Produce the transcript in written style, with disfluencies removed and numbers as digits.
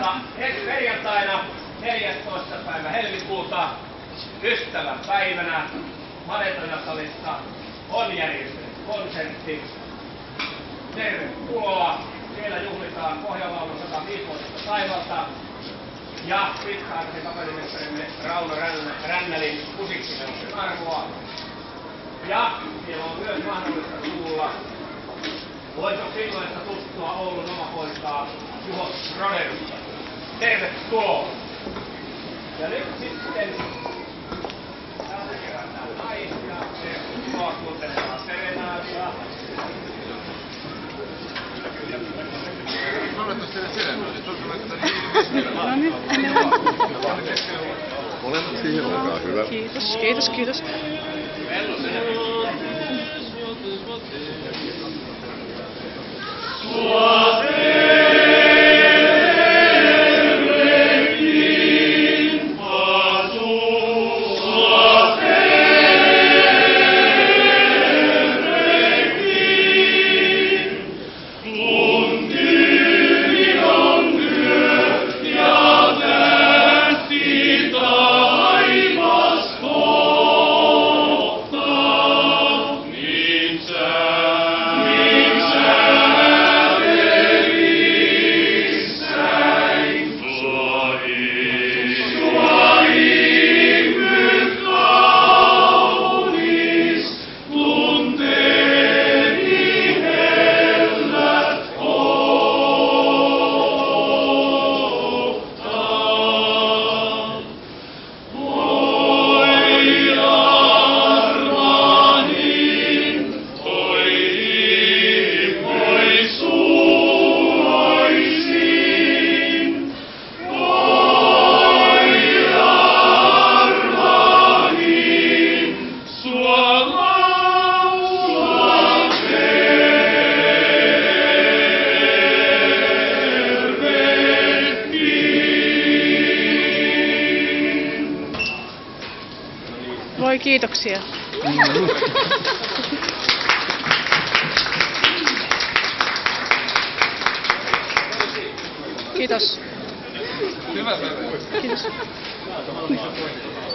Mutta ensi perjantaina 14. päivä helmikuuta ystävän päivänä Madetonasalissa on järjestetty konsertti. Tervetuloa! Siellä juhlitaan Pohjanlaulun 105 vuotta taivalta ja pitkäaikaisen kapellimestarimme Rauno Rännälin musiikkineuvoksen arvoa. Ja siellä on myös mahdollista kuulla Loistosilloista tuttua Oulun omapoikaa Juho Roderusta. Tervetuloa! Ja nyt sitten täällä kerätään naisia. Tervetuloa kuuntelemaan serenaadia. No nyt, molemmat siihen olkaa hyvä. Kiitos, kiitos, kiitos. Voi kiitoksia. Kiitos. Hyvä. Kiitos.